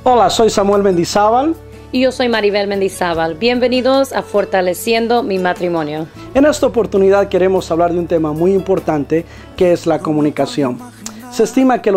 Hola, soy Samuel Mendizábal. Y yo soy Maribel Mendizábal. Bienvenidos a Fortaleciendo mi Matrimonio. En esta oportunidad queremos hablar de un tema muy importante que es la comunicación. Se estima que el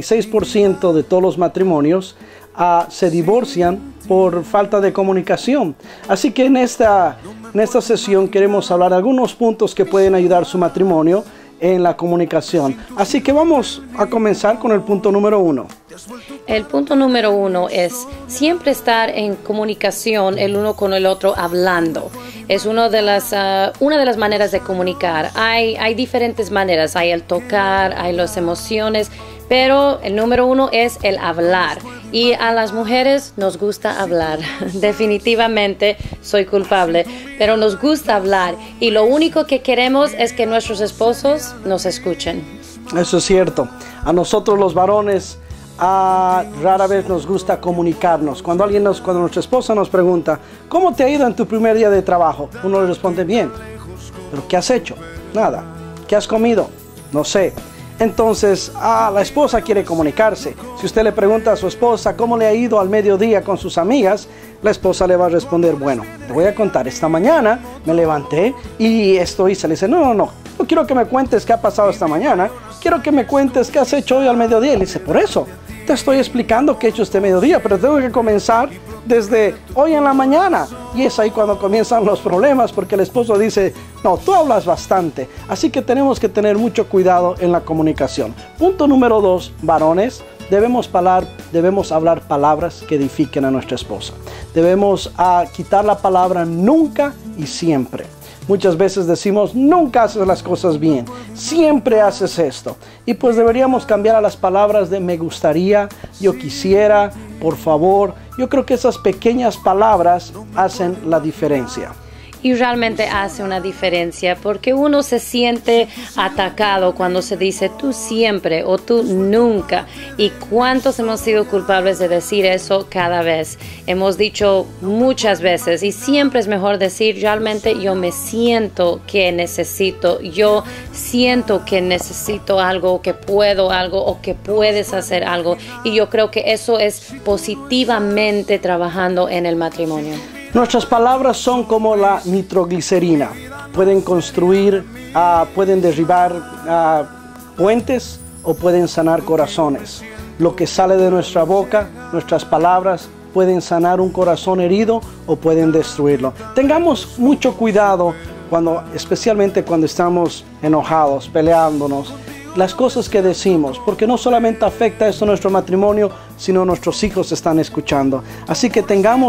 86% de todos los matrimonios se divorcian por falta de comunicación. Así que en esta sesión queremos hablar de algunos puntos que pueden ayudar su matrimonio en la comunicación. Así que vamos a comenzar con el punto número 1. El punto número 1 es siempre estar en comunicación el uno con el otro hablando. Es una de las maneras de comunicar. Hay diferentes maneras. Hay el tocar, hay las emociones, pero el número 1 es el hablar. Y a las mujeres nos gusta hablar. Definitivamente soy culpable, pero nos gusta hablar. Y lo único que queremos es que nuestros esposos nos escuchen. Eso es cierto. A nosotros los varones rara vez nos gusta comunicarnos. Cuando nuestra esposa nos pregunta, ¿cómo te ha ido en tu primer día de trabajo? Uno le responde, bien. ¿Pero qué has hecho? Nada. ¿Qué has comido? No sé. Entonces, la esposa quiere comunicarse. Si usted le pregunta a su esposa cómo le ha ido al mediodía con sus amigas, la esposa le va a responder, bueno, te voy a contar, esta mañana me levanté y esto hice. Le dice, no quiero que me cuentes qué ha pasado esta mañana, quiero que me cuentes qué has hecho hoy al mediodía. Y le dice, por eso, te estoy explicando qué he hecho este mediodía, pero tengo que comenzar desde hoy en la mañana. Y es ahí cuando comienzan los problemas, porque el esposo dice, no, tú hablas bastante. Así que tenemos que tener mucho cuidado en la comunicación. Punto número 2, varones, debemos hablar palabras que edifiquen a nuestra esposa. Debemos quitar la palabra nunca y siempre. Muchas veces decimos, nunca haces las cosas bien, siempre haces esto. Y pues deberíamos cambiar a las palabras de me gustaría, yo quisiera, por favor. Yo creo que esas pequeñas palabras hacen la diferencia. Y realmente hace una diferencia porque uno se siente atacado cuando se dice tú siempre o tú nunca. ¿Y cuántos hemos sido culpables de decir eso cada vez? Hemos dicho muchas veces y siempre es mejor decir realmente yo me siento que necesito, yo siento que necesito algo, que puedo algo o que puedes hacer algo. Y yo creo que eso es positivamente trabajando en el matrimonio. Nuestras palabras son como la nitroglicerina. Pueden construir, pueden derribar puentes o pueden sanar corazones. Lo que sale de nuestra boca, nuestras palabras, pueden sanar un corazón herido o pueden destruirlo. Tengamos mucho cuidado, especialmente cuando estamos enojados, peleándonos, las cosas que decimos, porque no solamente afecta esto a nuestro matrimonio, sino nuestros hijos están escuchando. Así que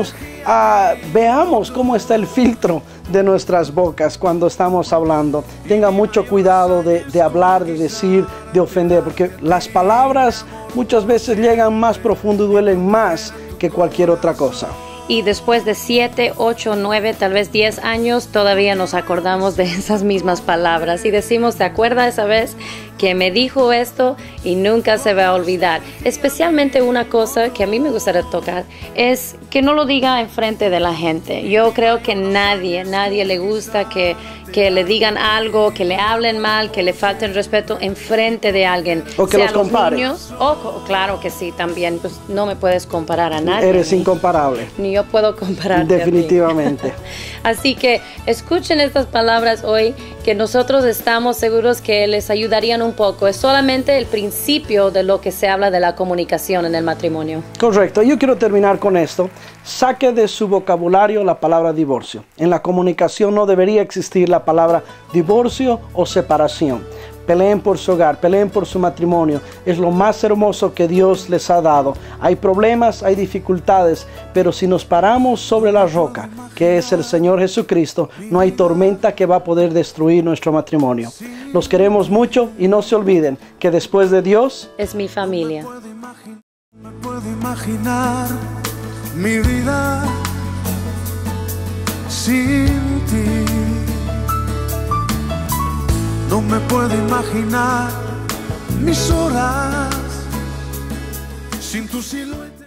veamos cómo está el filtro de nuestras bocas cuando estamos hablando. Tenga mucho cuidado de hablar, de decir, de ofender, porque las palabras muchas veces llegan más profundo y duelen más que cualquier otra cosa. Y después de 7, 8, 9, tal vez 10 años, todavía nos acordamos de esas mismas palabras y decimos, ¿te acuerdas esa vez que me dijo esto? Y nunca se va a olvidar. Especialmente una cosa que a mí me gustaría tocar es que no lo diga enfrente de la gente. Yo creo que nadie le gusta que le digan algo, que le hablen mal, que le falten respeto enfrente de alguien. O que los compare. Niños, claro que sí, también. Pues no me puedes comparar a nadie. Eres incomparable. Ni yo puedo compararte. Definitivamente. Así que escuchen estas palabras hoy, que nosotros estamos seguros que les ayudarían un poco. Es solamente el principio de lo que se habla de la comunicación en el matrimonio. Correcto. Yo quiero terminar con esto. Saque de su vocabulario la palabra divorcio. En la comunicación no debería existir la palabra divorcio o separación. Peleen por su hogar, peleen por su matrimonio. Es lo más hermoso que Dios les ha dado. Hay problemas, hay dificultades, pero si nos paramos sobre la roca, que es el Señor Jesucristo, no hay tormenta que va a poder destruir nuestro matrimonio. Los queremos mucho y no se olviden que después de Dios es mi familia. No puedo imaginar mi vida sin ti. No me puedo imaginar mis horas sin tu silueta.